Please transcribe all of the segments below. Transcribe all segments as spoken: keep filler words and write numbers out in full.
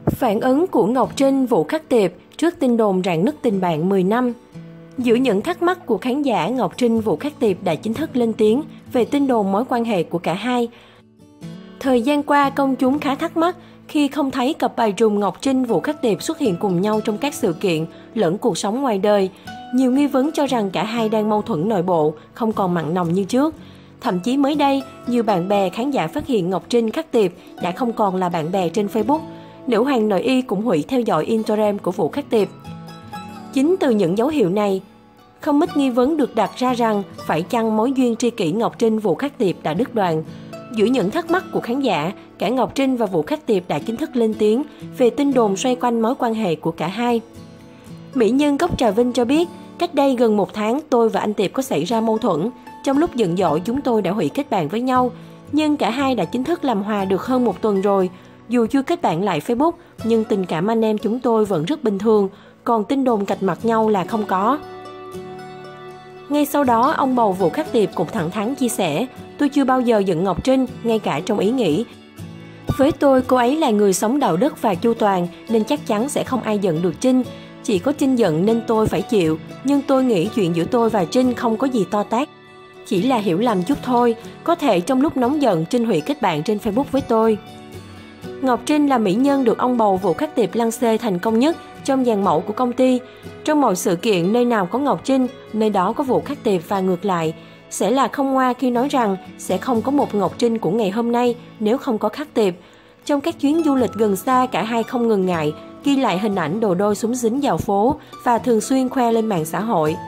Phản ứng của Ngọc Trinh, Vũ Khắc Tiệp trước tin đồn rạn nứt tình bạn mười năm. Giữa những thắc mắc của khán giả, Ngọc Trinh, Vũ Khắc Tiệp đã chính thức lên tiếng về tin đồn mối quan hệ của cả hai. Thời gian qua, công chúng khá thắc mắc khi không thấy cặp bài trùng Ngọc Trinh, Vũ Khắc Tiệp xuất hiện cùng nhau trong các sự kiện lẫn cuộc sống ngoài đời. Nhiều nghi vấn cho rằng cả hai đang mâu thuẫn nội bộ, không còn mặn nồng như trước. Thậm chí mới đây, nhiều bạn bè khán giả phát hiện Ngọc Trinh, Khắc Tiệp đã không còn là bạn bè trên Facebook. Nữ hoàng nội y cũng hủy theo dõi Instagram của Vũ Khắc Tiệp. Chính từ những dấu hiệu này, không ít nghi vấn được đặt ra rằng phải chăng mối duyên tri kỷ Ngọc Trinh, Vũ Khắc Tiệp đã đứt đoạn. Giữa những thắc mắc của khán giả, cả Ngọc Trinh và Vũ Khắc Tiệp đã chính thức lên tiếng về tin đồn xoay quanh mối quan hệ của cả hai. Mỹ nhân gốc Trà Vinh cho biết, cách đây gần một tháng tôi và anh Tiệp có xảy ra mâu thuẫn. Trong lúc giận dỗi chúng tôi đã hủy kết bạn với nhau, nhưng cả hai đã chính thức làm hòa được hơn một tuần rồi. Dù chưa kết bạn lại Facebook, nhưng tình cảm anh em chúng tôi vẫn rất bình thường, còn tin đồn cạch mặt nhau là không có. Ngay sau đó, ông bầu Vũ Khắc Tiệp cũng thẳng thắn chia sẻ, tôi chưa bao giờ giận Ngọc Trinh, ngay cả trong ý nghĩ. Với tôi, cô ấy là người sống đạo đức và chu toàn, nên chắc chắn sẽ không ai giận được Trinh. Chỉ có Trinh giận nên tôi phải chịu, nhưng tôi nghĩ chuyện giữa tôi và Trinh không có gì to tát. Chỉ là hiểu lầm chút thôi, có thể trong lúc nóng giận Trinh hủy kết bạn trên Facebook với tôi. Ngọc Trinh là mỹ nhân được ông bầu Vũ Khắc Tiệp lăng xê thành công nhất trong dàn mẫu của công ty. Trong mọi sự kiện, nơi nào có Ngọc Trinh, nơi đó có Vũ Khắc Tiệp và ngược lại. Sẽ là không ngoa khi nói rằng sẽ không có một Ngọc Trinh của ngày hôm nay nếu không có Khắc Tiệp. Trong các chuyến du lịch gần xa, cả hai không ngần ngại ghi lại hình ảnh đồ đôi súng dính dạo phố và thường xuyên khoe lên mạng xã hội.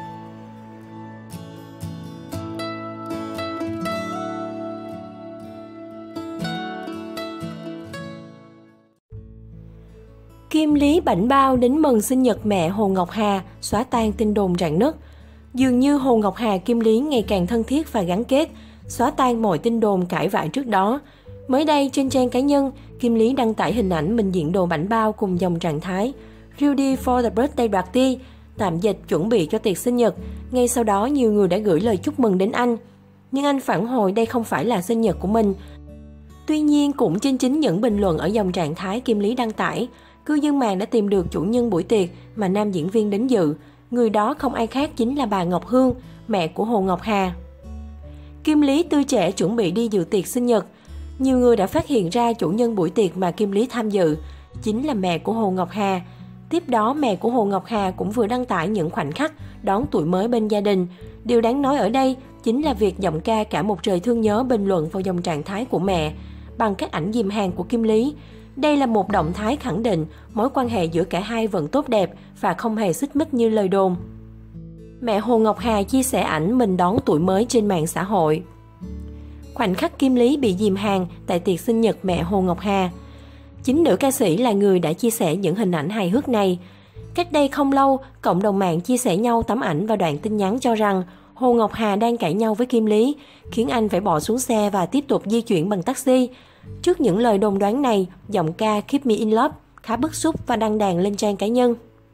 Kim Lý bảnh bao đến mừng sinh nhật mẹ Hồ Ngọc Hà, xóa tan tin đồn rạn nứt. Dường như Hồ Ngọc Hà, Kim Lý ngày càng thân thiết và gắn kết, xóa tan mọi tin đồn cãi vã trước đó. Mới đây, trên trang cá nhân, Kim Lý đăng tải hình ảnh mình diện đồ bảnh bao cùng dòng trạng thái Ready for the birthday party, tạm dịch chuẩn bị cho tiệc sinh nhật. Ngay sau đó, nhiều người đã gửi lời chúc mừng đến anh. Nhưng anh phản hồi đây không phải là sinh nhật của mình. Tuy nhiên, cũng trên chính những bình luận ở dòng trạng thái Kim Lý đăng tải, cư dân mạng đã tìm được chủ nhân buổi tiệc mà nam diễn viên đến dự. Người đó không ai khác chính là bà Ngọc Hương, mẹ của Hồ Ngọc Hà. Kim Lý tươi trẻ chuẩn bị đi dự tiệc sinh nhật. Nhiều người đã phát hiện ra chủ nhân buổi tiệc mà Kim Lý tham dự chính là mẹ của Hồ Ngọc Hà. Tiếp đó, mẹ của Hồ Ngọc Hà cũng vừa đăng tải những khoảnh khắc đón tuổi mới bên gia đình. Điều đáng nói ở đây chính là việc giọng ca Cả Một Trời Thương Nhớ bình luận vào dòng trạng thái của mẹ bằng các ảnh dìm hàng của Kim Lý. Đây là một động thái khẳng định mối quan hệ giữa cả hai vẫn tốt đẹp và không hề xích mích như lời đồn. Mẹ Hồ Ngọc Hà chia sẻ ảnh mình đón tuổi mới trên mạng xã hội. Khoảnh khắc Kim Lý bị dìm hàng tại tiệc sinh nhật mẹ Hồ Ngọc Hà. Chính nữ ca sĩ là người đã chia sẻ những hình ảnh hài hước này. Cách đây không lâu, cộng đồng mạng chia sẻ nhau tấm ảnh và đoạn tin nhắn cho rằng Hồ Ngọc Hà đang cãi nhau với Kim Lý, khiến anh phải bỏ xuống xe và tiếp tục di chuyển bằng taxi. Trước những lời đồn đoán này, giọng ca Keep Me In Love khá bức xúc và đăng đàn lên trang cá nhân.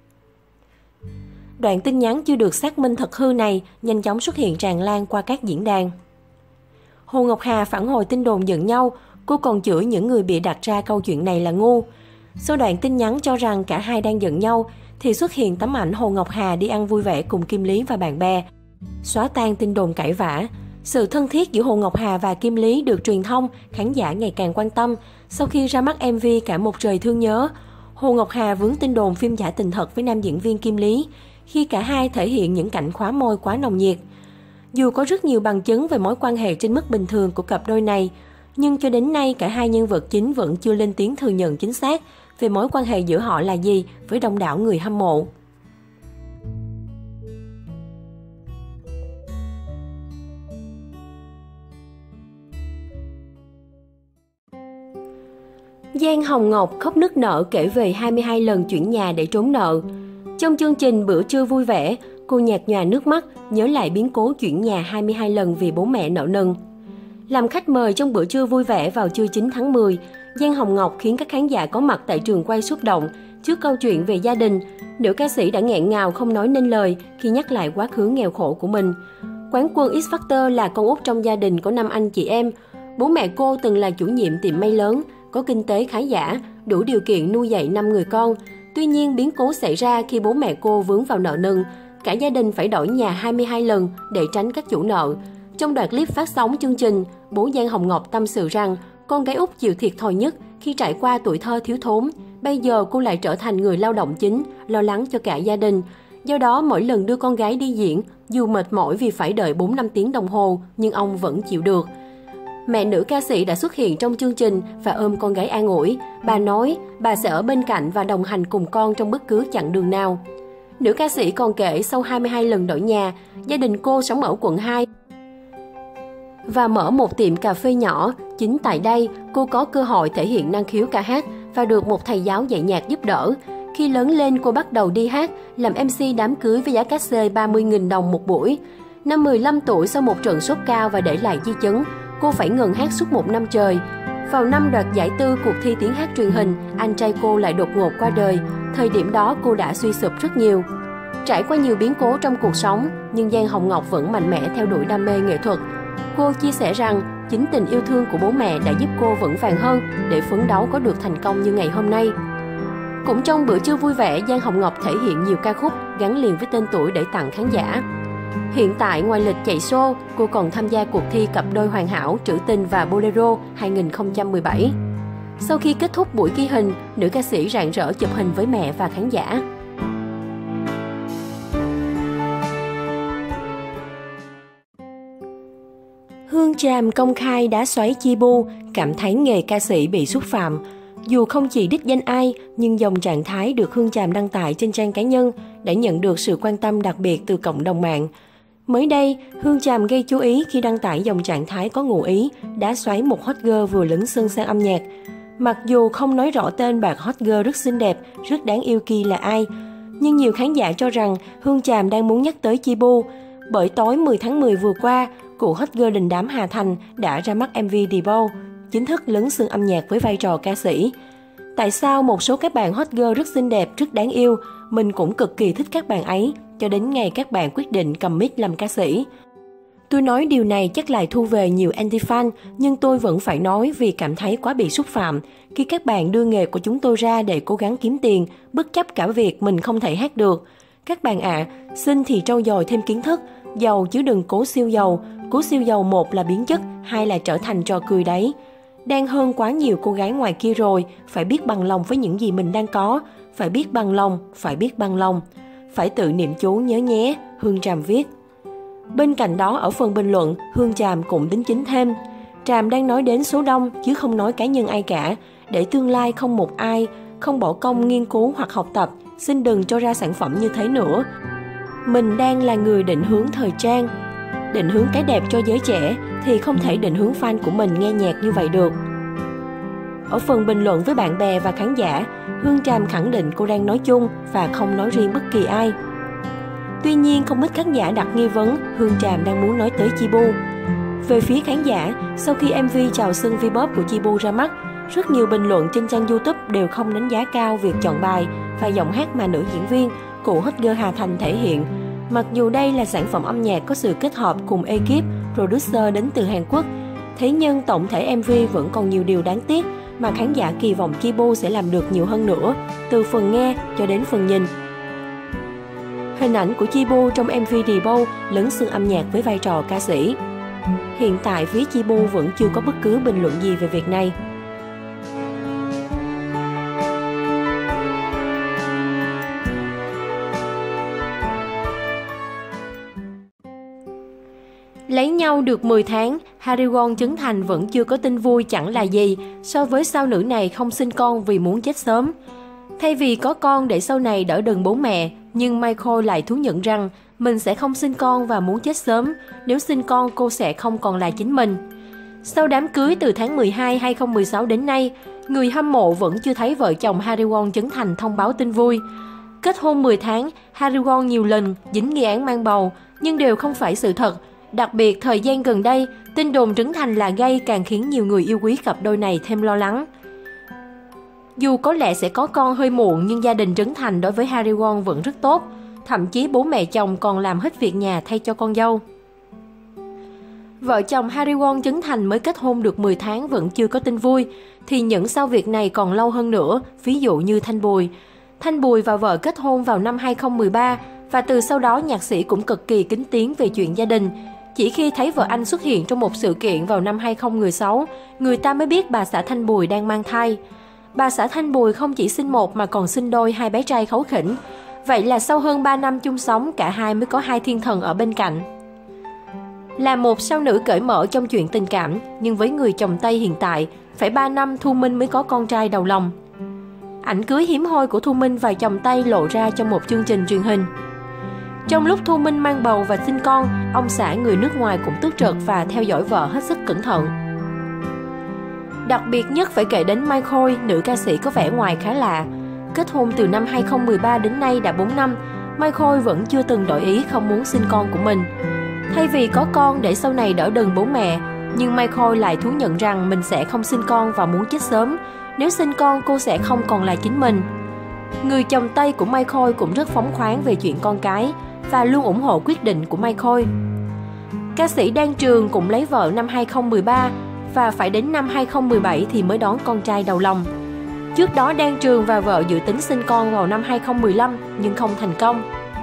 Đoạn tin nhắn chưa được xác minh thật hư này nhanh chóng xuất hiện tràn lan qua các diễn đàn. Hồ Ngọc Hà phản hồi tin đồn giận nhau, cô còn chửi những người bịa đặt ra câu chuyện này là ngu. Sau đoạn tin nhắn cho rằng cả hai đang giận nhau, thì xuất hiện tấm ảnh Hồ Ngọc Hà đi ăn vui vẻ cùng Kim Lý và bạn bè, xóa tan tin đồn cãi vã. Sự thân thiết giữa Hồ Ngọc Hà và Kim Lý được truyền thông, khán giả ngày càng quan tâm. Sau khi ra mắt em vê Cả Một Trời Thương Nhớ, Hồ Ngọc Hà vướng tin đồn phim giả tình thật với nam diễn viên Kim Lý, khi cả hai thể hiện những cảnh khóa môi quá nồng nhiệt. Dù có rất nhiều bằng chứng về mối quan hệ trên mức bình thường của cặp đôi này, nhưng cho đến nay cả hai nhân vật chính vẫn chưa lên tiếng thừa nhận chính xác về mối quan hệ giữa họ là gì với đông đảo người hâm mộ. Giang Hồng Ngọc khóc nức nở kể về hai mươi hai lần chuyển nhà để trốn nợ. Trong chương trình Bữa Trưa Vui Vẻ, cô nhạt nhòa nước mắt nhớ lại biến cố chuyển nhà hai mươi hai lần vì bố mẹ nợ nần. Làm khách mời trong Bữa Trưa Vui Vẻ vào trưa chín tháng mười, Giang Hồng Ngọc khiến các khán giả có mặt tại trường quay xúc động trước câu chuyện về gia đình. Nữ ca sĩ đã nghẹn ngào không nói nên lời khi nhắc lại quá khứ nghèo khổ của mình. Quán quân X Factor là con út trong gia đình có năm anh chị em. Bố mẹ cô từng là chủ nhiệm tiệm may lớn, có kinh tế khá giả, đủ điều kiện nuôi dạy năm người con. Tuy nhiên, biến cố xảy ra khi bố mẹ cô vướng vào nợ nần. Cả gia đình phải đổi nhà hai mươi hai lần để tránh các chủ nợ. Trong đoạn clip phát sóng chương trình, bố Giang Hồng Ngọc tâm sự rằng con gái út chịu thiệt thòi nhất khi trải qua tuổi thơ thiếu thốn. Bây giờ cô lại trở thành người lao động chính, lo lắng cho cả gia đình. Do đó, mỗi lần đưa con gái đi diễn, dù mệt mỏi vì phải đợi bốn năm tiếng đồng hồ, nhưng ông vẫn chịu được. Mẹ nữ ca sĩ đã xuất hiện trong chương trình và ôm con gái an ủi. Bà nói bà sẽ ở bên cạnh và đồng hành cùng con trong bất cứ chặng đường nào. Nữ ca sĩ còn kể sau hai mươi hai lần đổi nhà, gia đình cô sống ở quận hai và mở một tiệm cà phê nhỏ. Chính tại đây, cô có cơ hội thể hiện năng khiếu ca hát và được một thầy giáo dạy nhạc giúp đỡ. Khi lớn lên, cô bắt đầu đi hát, làm em xê đám cưới với giá cát xê ba mươi nghìn đồng một buổi. Năm mười lăm tuổi, sau một trận sốt cao và để lại di chứng, cô phải ngừng hát suốt một năm trời. Vào năm đoạt giải tư cuộc thi tiếng hát truyền hình, anh trai cô lại đột ngột qua đời. Thời điểm đó, cô đã suy sụp rất nhiều. Trải qua nhiều biến cố trong cuộc sống, nhưng Giang Hồng Ngọc vẫn mạnh mẽ theo đuổi đam mê nghệ thuật. Cô chia sẻ rằng chính tình yêu thương của bố mẹ đã giúp cô vững vàng hơn để phấn đấu có được thành công như ngày hôm nay. Cũng trong bữa trưa vui vẻ, Giang Hồng Ngọc thể hiện nhiều ca khúc gắn liền với tên tuổi để tặng khán giả. Hiện tại, ngoài lịch chạy show, cô còn tham gia cuộc thi cặp đôi hoàn hảo Trữ Tình và Bolero hai không một bảy. Sau khi kết thúc buổi ghi hình, nữ ca sĩ rạng rỡ chụp hình với mẹ và khán giả. Hương Tràm công khai đá xoáy Chi Bu, cảm thấy nghề ca sĩ bị xúc phạm. Dù không chỉ đích danh ai, nhưng dòng trạng thái được Hương Tràm đăng tải trên trang cá nhân đã nhận được sự quan tâm đặc biệt từ cộng đồng mạng. Mới đây, Hương Tràm gây chú ý khi đăng tải dòng trạng thái có ngụ ý đá xoáy một hot girl vừa lấn sân sang âm nhạc. Mặc dù không nói rõ tên bạn hot girl rất xinh đẹp, rất đáng yêu kia là ai, nhưng nhiều khán giả cho rằng Hương Tràm đang muốn nhắc tới Chi Bu. Bởi tối mười tháng mười vừa qua, cụ hot girl đình đám Hà Thành đã ra mắt em vê Debut, chính thức lấn sân âm nhạc với vai trò ca sĩ. Tại sao một số các bạn hot girl rất xinh đẹp, rất đáng yêu, mình cũng cực kỳ thích các bạn ấy, cho đến ngày các bạn quyết định cầm mic làm ca sĩ. Tôi nói điều này chắc lại thu về nhiều anti-fan, nhưng tôi vẫn phải nói vì cảm thấy quá bị xúc phạm khi các bạn đưa nghề của chúng tôi ra để cố gắng kiếm tiền, bất chấp cả việc mình không thể hát được. Các bạn ạ, à, xin thì trau dồi thêm kiến thức, giàu chứ đừng cố siêu giàu. Cố siêu giàu một là biến chất, hai là trở thành trò cười đấy. Đang hơn quá nhiều cô gái ngoài kia rồi, phải biết bằng lòng với những gì mình đang có. Phải biết bằng lòng, phải biết bằng lòng. Phải tự niệm chú nhớ nhé, Hương Tràm viết. Bên cạnh đó, ở phần bình luận, Hương Tràm cũng đính chính thêm. Tràm đang nói đến số đông chứ không nói cá nhân ai cả. Để tương lai không một ai, không bỏ công nghiên cứu hoặc học tập, xin đừng cho ra sản phẩm như thế nữa. Mình đang là người định hướng thời trang. Định hướng cái đẹp cho giới trẻ thì không thể định hướng fan của mình nghe nhạc như vậy được. Ở phần bình luận với bạn bè và khán giả, Hương Tràm khẳng định cô đang nói chung và không nói riêng bất kỳ ai. Tuy nhiên, không ít khán giả đặt nghi vấn Hương Tràm đang muốn nói tới Chi Bu. Về phía khán giả, sau khi em vê Chào Xuân V-pop của Chi Bu ra mắt, rất nhiều bình luận trên trang YouTube đều không đánh giá cao việc chọn bài và giọng hát mà nữ diễn viên, cụ hot girl Hà Thành thể hiện. Mặc dù đây là sản phẩm âm nhạc có sự kết hợp cùng ekip, producer đến từ Hàn Quốc, thế nhưng tổng thể em vê vẫn còn nhiều điều đáng tiếc mà khán giả kỳ vọng Chi Bu sẽ làm được nhiều hơn nữa, từ phần nghe cho đến phần nhìn. Hình ảnh của Chi Bu trong em vê Debut lấn sân âm nhạc với vai trò ca sĩ. Hiện tại phía Chi Bu vẫn chưa có bất cứ bình luận gì về việc này. Lấy nhau được mười tháng, Harry Won Trấn Thành vẫn chưa có tin vui chẳng là gì so với sao nữ này không sinh con vì muốn chết sớm. Thay vì có con để sau này đỡ đần bố mẹ, nhưng Michael lại thú nhận rằng mình sẽ không sinh con và muốn chết sớm. Nếu sinh con, cô sẽ không còn là chính mình. Sau đám cưới từ tháng mười hai năm hai không một sáu đến nay, người hâm mộ vẫn chưa thấy vợ chồng Harry Won Trấn Thành thông báo tin vui. Kết hôn mười tháng, Harry Won nhiều lần dính nghi án mang bầu, nhưng đều không phải sự thật. Đặc biệt, thời gian gần đây, tin đồn Trấn Thành là gay càng khiến nhiều người yêu quý cặp đôi này thêm lo lắng. Dù có lẽ sẽ có con hơi muộn, nhưng gia đình Trấn Thành đối với Harry Won vẫn rất tốt. Thậm chí bố mẹ chồng còn làm hết việc nhà thay cho con dâu. Vợ chồng Harry Won Trấn Thành mới kết hôn được mười tháng vẫn chưa có tin vui, thì những sao việc này còn lâu hơn nữa, ví dụ như Thanh Bùi. Thanh Bùi và vợ kết hôn vào năm hai không một ba và từ sau đó nhạc sĩ cũng cực kỳ kín tiếng về chuyện gia đình. Chỉ khi thấy vợ anh xuất hiện trong một sự kiện vào năm hai không một sáu, người ta mới biết bà xã Thanh Bùi đang mang thai. Bà xã Thanh Bùi không chỉ sinh một mà còn sinh đôi hai bé trai kháu khỉnh. Vậy là sau hơn ba năm chung sống, cả hai mới có hai thiên thần ở bên cạnh. Là một sao nữ cởi mở trong chuyện tình cảm, nhưng với người chồng Tây hiện tại, phải ba năm Thu Minh mới có con trai đầu lòng. Ảnh cưới hiếm hoi của Thu Minh và chồng Tây lộ ra trong một chương trình truyền hình. Trong lúc Thu Minh mang bầu và sinh con, ông xã người nước ngoài cũng tức trợt và theo dõi vợ hết sức cẩn thận. Đặc biệt nhất phải kể đến Mai Khôi, nữ ca sĩ có vẻ ngoài khá lạ. Kết hôn từ năm hai không một ba đến nay đã bốn năm, Mai Khôi vẫn chưa từng đổi ý không muốn sinh con của mình. Thay vì có con để sau này đỡ đần bố mẹ, nhưng Mai Khôi lại thú nhận rằng mình sẽ không sinh con và muốn chết sớm. Nếu sinh con, cô sẽ không còn là chính mình. Người chồng Tây của Mai Khôi cũng rất phóng khoáng về chuyện con cái và luôn ủng hộ quyết định của Mai Khôi. Ca sĩ Đan Trường cũng lấy vợ năm hai không một ba và phải đến năm hai không một bảy thì mới đón con trai đầu lòng. Trước đó Đan Trường và vợ dự tính sinh con vào năm hai không một lăm nhưng không thành công.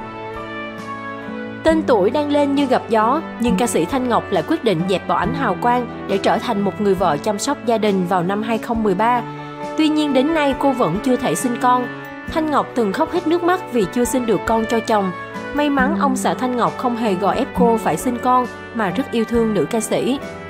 Tên tuổi đang lên như gặp gió, nhưng ca sĩ Thanh Ngọc lại quyết định dẹp bỏ ánh hào quang để trở thành một người vợ chăm sóc gia đình vào năm hai không một ba. Tuy nhiên đến nay cô vẫn chưa thể sinh con. Thanh Ngọc từng khóc hết nước mắt vì chưa sinh được con cho chồng. May mắn ông xã Thanh Ngọc không hề gò ép cô phải sinh con mà rất yêu thương nữ ca sĩ.